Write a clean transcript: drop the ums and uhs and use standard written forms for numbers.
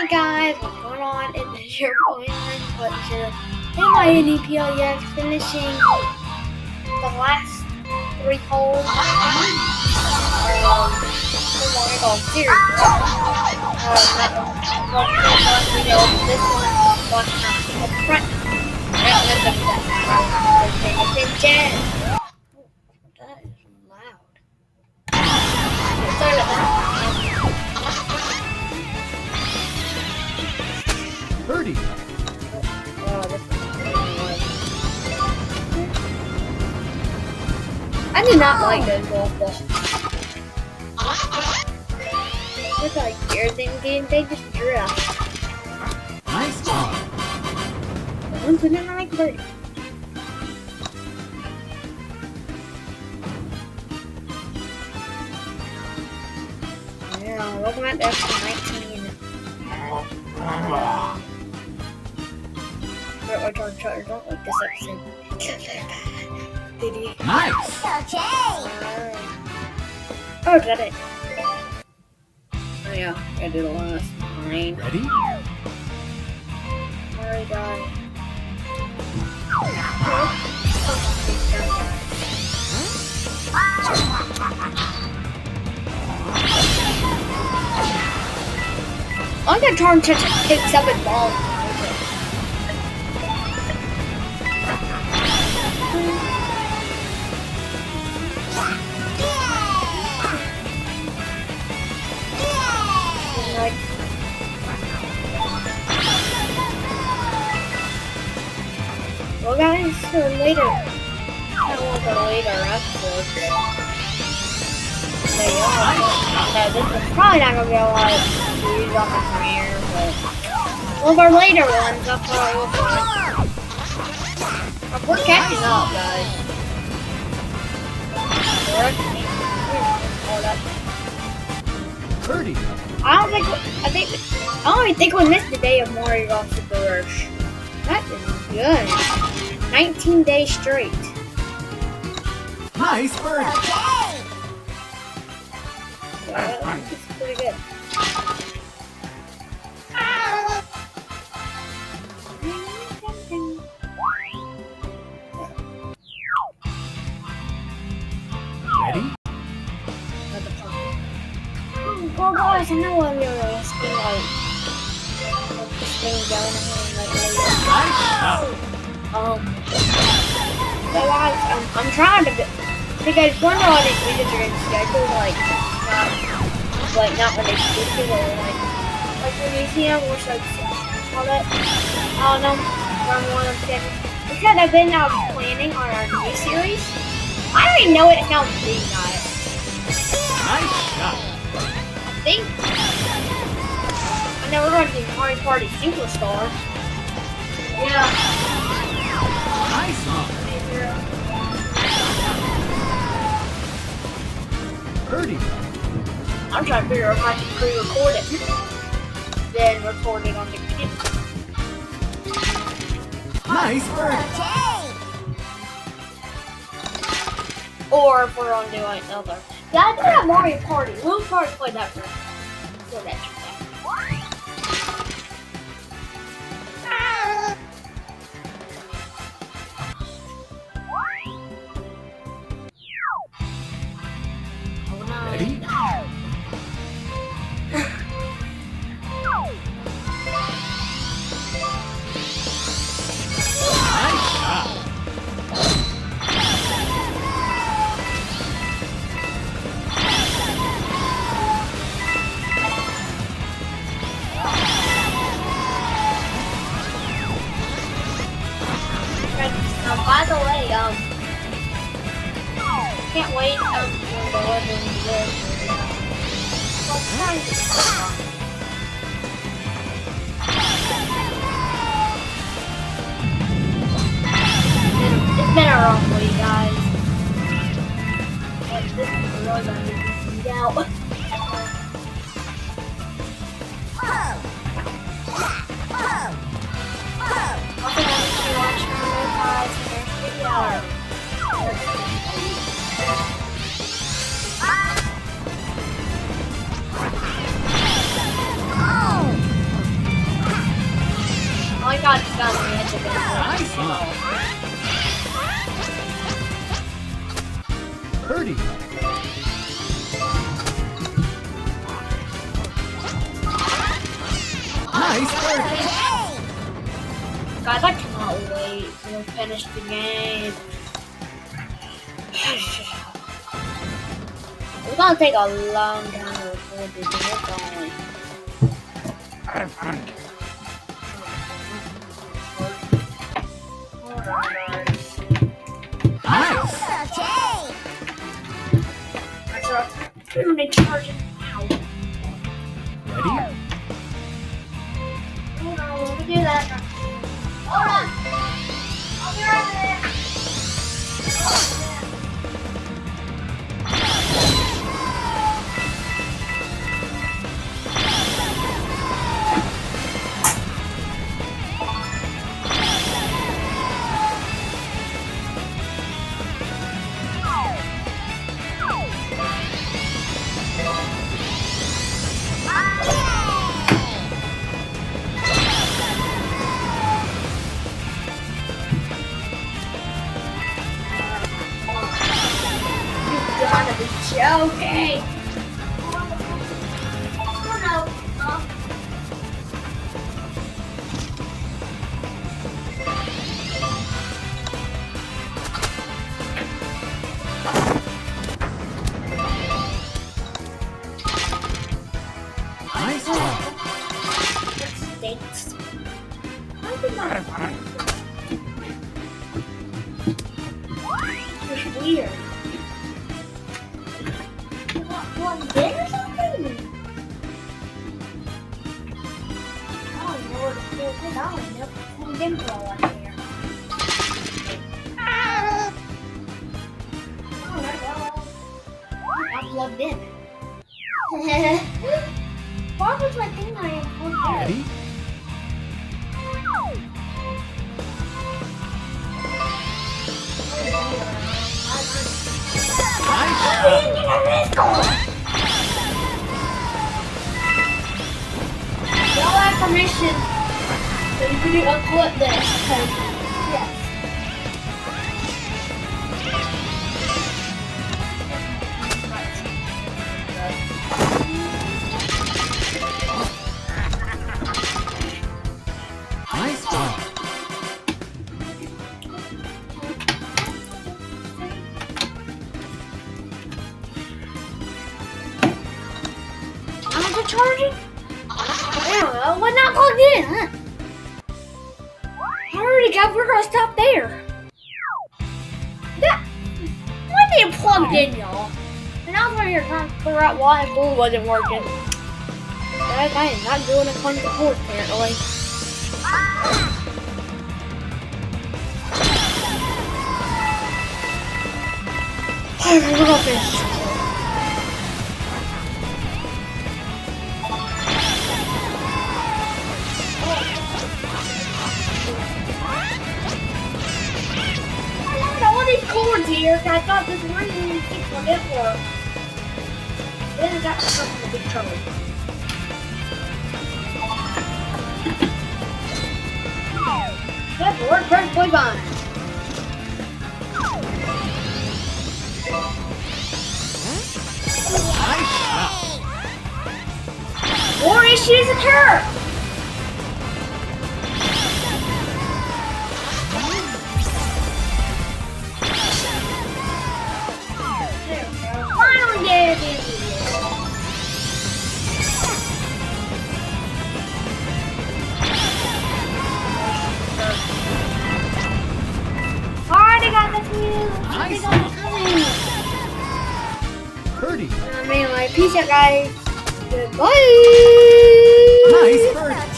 guys, what's going on? It's your boy Butcher and my NEPLEX finishing the last 3 holes. Series. This one was up front. That is loud. Sorry about that. Birdie. I do not like those golf balls. It's like everything game, they just drift. Nice job. One's never like birdie. Yeah, welcome back to episode 19. Don't like this episode. Did he? Nice. Okay. Oh, did it? Oh yeah, I did a last nine. Ready? Alright, guys. I'm gonna turn to take 7 balls. Well, guys, so later. That was a later episode. So, this is probably not gonna be a lot of views on the premiere, but one of our later ones, that's what I will find. We're catching up, guys. Birdie. I don't even think we missed the day of Mario Golf Super Rush. That is good. 19 days straight. Nice birdie. Wow, that's pretty good. Ready? Well, guys, I know I'm gonna just be like this thing down Nice job. So guys, I'm trying to because one of all these videos are in schedule, not when they speak to or like when you see them, which like all that. I don't know from one of them because I've been planning on our new series. I don't even know what it sounds like, guys. Nice shot. I think I know we're going to do Mario Party Superstar. Yeah. Nice one. Birdie. I'm trying to figure out if I can pre-record it, then record it on the computer. Nice birdie. Or if we're on doing another. Yeah, I do have Mario Party. We'll probably play that first. So that's Ready? Nice shot. by the way, can't wait for the weather to this. It's been a rough week, guys. But this is really gonna get me out. Also, if you watch my guys, here's the video. Nice birdie. Guys, I cannot wait to finish the game. It's gonna take a long time to record this game, don't we? Hold on, guys. Nice. I'm gonna charge it now. Ready? Hold on, let me do that. Hold on. I'll be right there. Okay. Oh no. Nice one. It stinks. It's weird. One bit or something? I don't know what to do with it. I don't know if it's in info on here. Oh, I'm plugged in. Why was my thing not even plugged in? Ready? Y'all have permission so you can unclip this. Yes. Nice one. How's it charging? I don't know. We're not plugged in, huh? I already got. We're gonna stop there. That. When they plugged in, y'all. And I was right here trying to figure out why blue wasn't working. That guy is not doing a con support apparently. We're gonna finish. All these cords here, I thought this ring keeps my network. Then I got myself in big trouble. That worked perfectly fine. Nice shot. More issues occur. Finally get it. Alright, I got the fuse. Nice. Birdie. Anyway, peace out, guys. Goodbye. Nice birdie.